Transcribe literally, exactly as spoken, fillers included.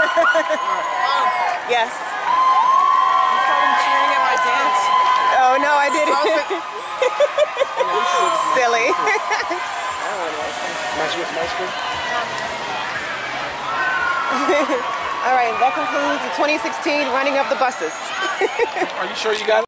Yes. You saw them cheering at my dance? Oh no, I didn't. I was like, Silly. All right, that concludes the twenty sixteen running of the buses. are you sure you got it?